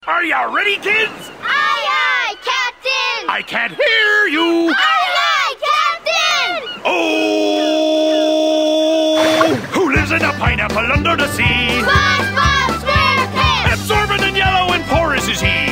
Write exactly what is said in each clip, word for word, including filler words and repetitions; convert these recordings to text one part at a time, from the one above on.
Are ya ready, kids? Aye, aye, Captain! I can't hear you! Aye, aye, Captain! Oh! Who lives in a pineapple under the sea? SpongeBob SquarePants! Absorbent and yellow and porous is he.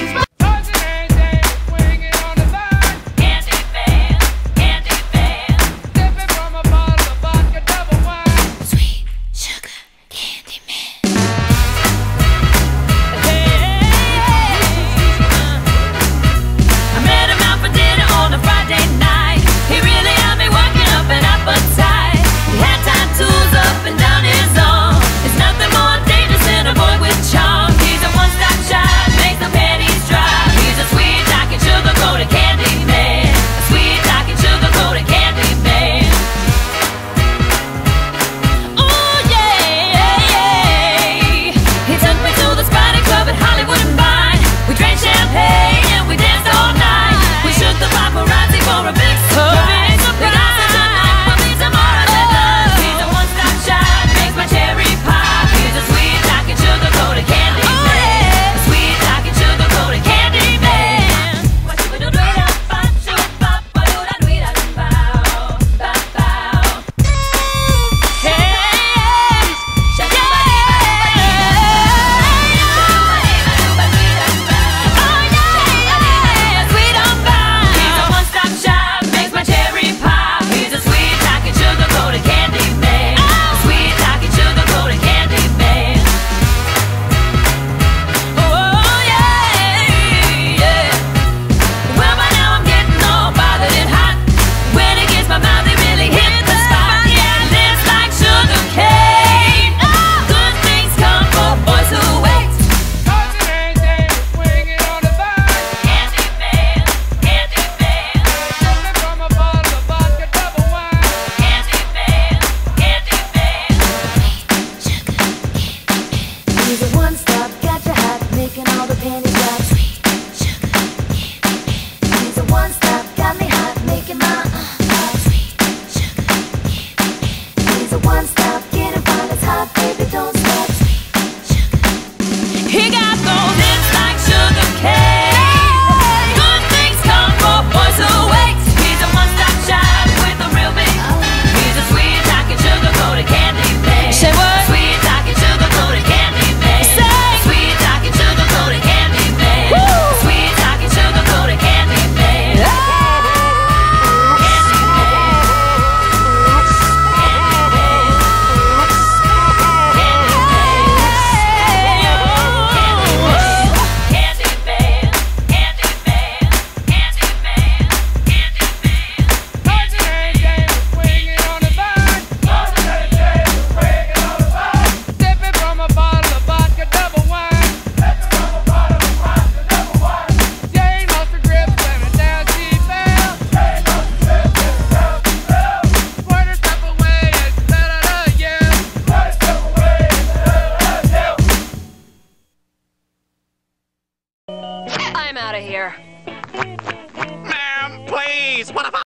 I'm out of here.